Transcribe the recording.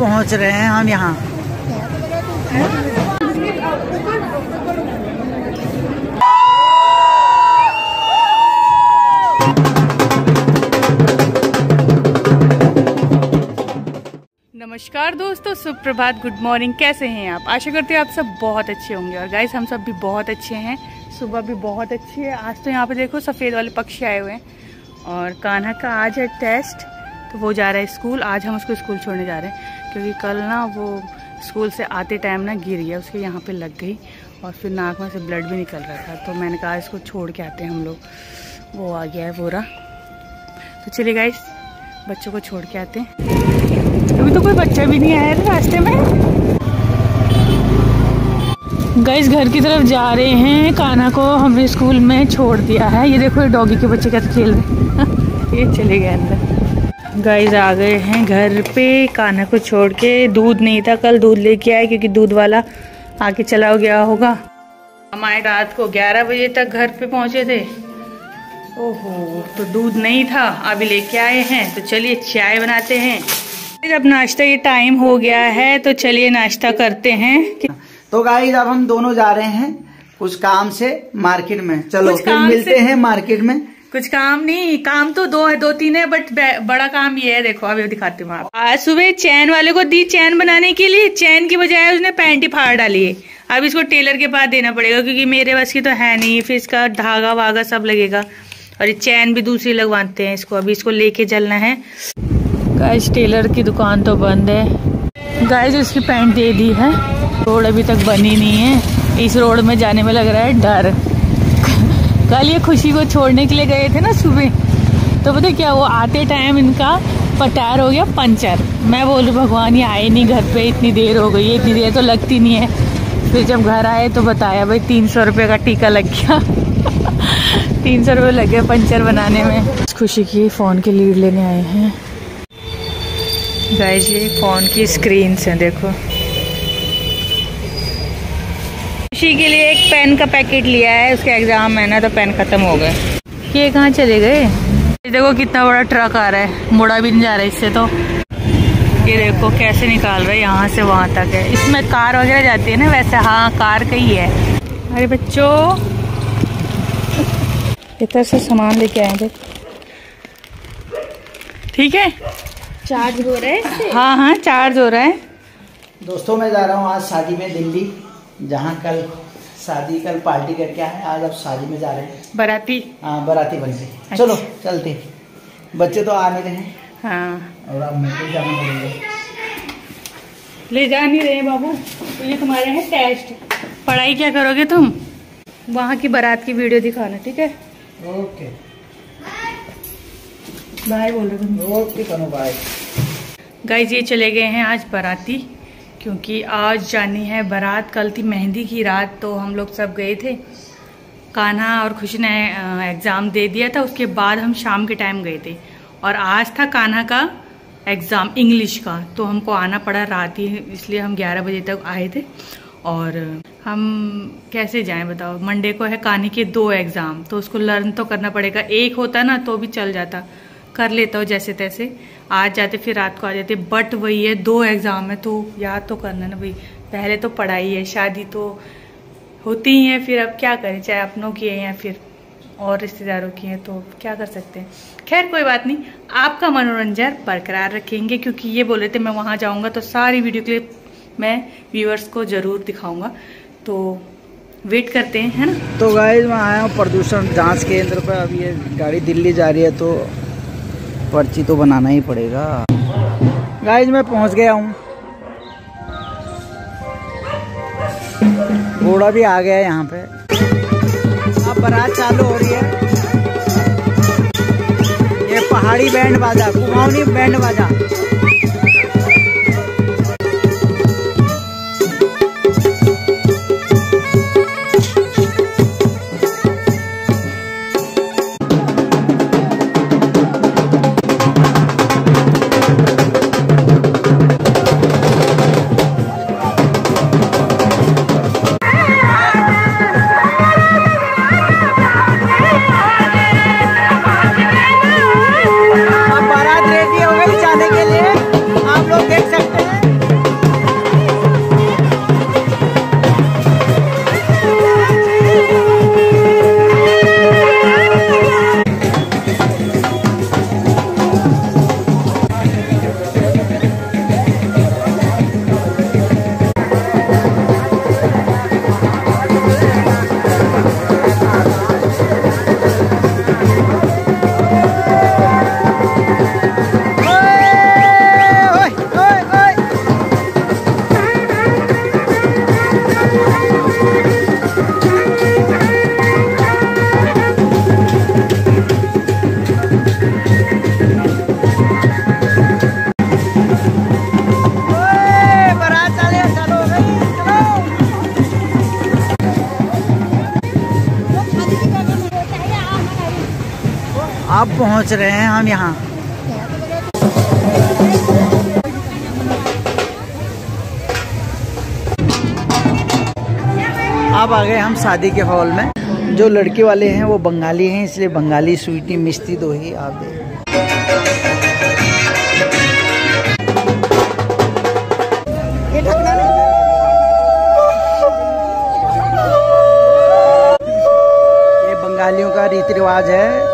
पहुंच रहे हैं हम यहाँ। नमस्कार दोस्तों, सुप्रभात, गुड मॉर्निंग। कैसे हैं आप? आशा करते हैं आप सब बहुत अच्छे होंगे। और गाइस हम सब भी बहुत अच्छे हैं। सुबह भी बहुत अच्छी है। आज तो यहाँ पे देखो सफ़ेद वाले पक्षी आए हुए हैं। और कान्हा का आज है टेस्ट, तो वो जा रहा है स्कूल। आज हम उसको स्कूल छोड़ने जा रहे हैं क्योंकि कल ना वो स्कूल से आते टाइम ना गिर गया, उसके यहाँ पे लग गई और फिर नाक में से ब्लड भी निकल रहा था। तो मैंने कहा इसको छोड़ के आते हैं हम लोग। वो आ गया है पूरा। तो चलिए गाइस बच्चों को छोड़ के आते हैं। अभी तो कोई बच्चा भी नहीं आया रास्ते में। गाइस घर की तरफ जा रहे हैं। कान्हा को हमने स्कूल में छोड़ दिया है। ये देखो ये डॉगी के बच्चे कैसे खेल रहे हैं। ये चले गए अंदर। गाइस आ गए हैं घर पे। कान्हा को छोड़ के। दूध नहीं था, कल दूध लेके आए क्योंकि दूध वाला आके चला गया होगा। हम आए रात को 11 बजे तक घर पे पहुंचे थे। ओहो, तो दूध नहीं था, अभी लेके आए हैं। तो चलिए चाय बनाते हैं। अब नाश्ता ये टाइम हो गया है, तो चलिए नाश्ता करते हैं। तो गाइस अब हम दोनों जा रहे हैं कुछ काम से मार्केट में। चलो फिर मिलते हैं मार्केट में। कुछ काम नहीं, काम तो दो तीन है, बट बड़ा काम ये है। देखो अभी दिखाती हूँ। आज सुबह चैन वाले को दी चैन बनाने के लिए। चैन की बजाय उसने पैंट ही फाड़ डाली है। अब इसको टेलर के पास देना पड़ेगा क्योंकि मेरे बस की तो है नहीं। फिर इसका धागा वागा सब लगेगा और ये चैन भी दूसरी लगवाते हैं इसको। अभी इसको लेके चलना है। गाइस टेलर की दुकान तो बंद है। गाइस इसकी पैंट दे दी है। रोड अभी तक बनी नहीं है। इस रोड में जाने में लग रहा है डर। कल ये खुशी को छोड़ने के लिए गए थे ना सुबह, तो पता क्या वो आते टाइम इनका टायर हो गया पंचर। मैं बोलूँ भगवान ये आए नहीं घर पे, इतनी देर हो गई है। इतनी देर तो लगती नहीं है। फिर जब घर आए तो बताया भाई 300 रुपये का टीका लग गया। 300 रुपये लग गए पंचर बनाने में। खुशी की फ़ोन की लीड लेने आए हैं। गाइस ये फ़ोन की स्क्रीन है, देखो। खुशी के लिए एक पेन का पैकेट लिया है। उसके एग्ज़ाम है ना, तो पेन ख़त्म हो गए। ये कहाँ चले गए? देखो कितना बड़ा ट्रक आ रहा है। मुड़ा भी नहीं जा रहा है इससे। तो ये देखो कैसे निकाल रहा है, यहाँ से वहाँ तक है। इसमें कार वगैरह जाती है ना वैसे। हाँ कार का ही है। अरे बच्चों इतना से सामान लेके आए थे। ठीक है, चार्ज हो रहा है इससे? हाँ हाँ चार्ज हो रहा है। दोस्तों मैं जा रहा हूँ आज शादी में दिल्ली, जहाँ कल शादी कल पार्टी करके आए। आज अब शादी में जा रहे हैं। बाराती? हाँ बाराती बन के। अच्छा। चलो चलते। बच्चे तो आ नहीं रहे हैं। हाँ और अब मुझे जाना पड़ेगा। ले जा नहीं रहे बाबू, तो ये तुम्हारे हैं टेस्ट। पढ़ाई क्या करोगे तुम? वहाँ की बारात की वीडियो दिखाना, ठीक है? ओके बाय बोल रहे तुम? ओके करो बाय। गाइस ये चले गए हैं आज बाराती, क्योंकि आज जानी है बारात। कल थी मेहंदी की रात, तो हम लोग सब गए थे। कान्हा और खुशी ने एग्ज़ाम दे दिया था। उसके बाद हम शाम के टाइम गए थे। और आज था कान्हा का एग्ज़ाम इंग्लिश का, तो हमको आना पड़ा रात ही। इसलिए हम 11 बजे तक आए थे। और हम कैसे जाएं बताओ? मंडे को है कान्हे के 2 एग्ज़ाम, तो उसको लर्न तो करना पड़ेगा। एक होता ना तो भी चल जाता, कर लेता हूँ जैसे तैसे। आज जाते फिर रात को आ जाते। बट वही है 2 एग्ज़ाम है तो याद तो करना ना भाई। पहले तो पढ़ाई है, शादी तो होती ही है। फिर अब क्या करें, चाहे अपनों की है या फिर और रिश्तेदारों की है, तो क्या कर सकते हैं। खैर कोई बात नहीं, आपका मनोरंजन बरकरार रखेंगे। क्योंकि ये बोले थे मैं वहाँ जाऊँगा तो सारी वीडियो क्लिप मैं व्यूअर्स को ज़रूर दिखाऊँगा। तो वेट करते हैं, है ना? तो गाइस मैं आया हूँ प्रदूषण जांच केंद्र पर। अब ये गाड़ी दिल्ली जा रही है तो पर्ची तो बनाना ही पड़ेगा। गाइस मैं पहुँच गया हूँ। घोड़ा भी आ गया है यहाँ पे। अब बारात चालू हो रही है। ये पहाड़ी बैंड बाजा, कुमाऊनी बैंड बाजा। बारात रेडी हो गई जाने के लिए। अब पहुंच रहे हैं हम यहाँ। अब आ गए हम शादी के हॉल में। जो लड़के वाले हैं वो बंगाली हैं, इसलिए बंगाली स्वीटी मिष्टी दो ही आप दे। ये बंगालियों का रीति रिवाज है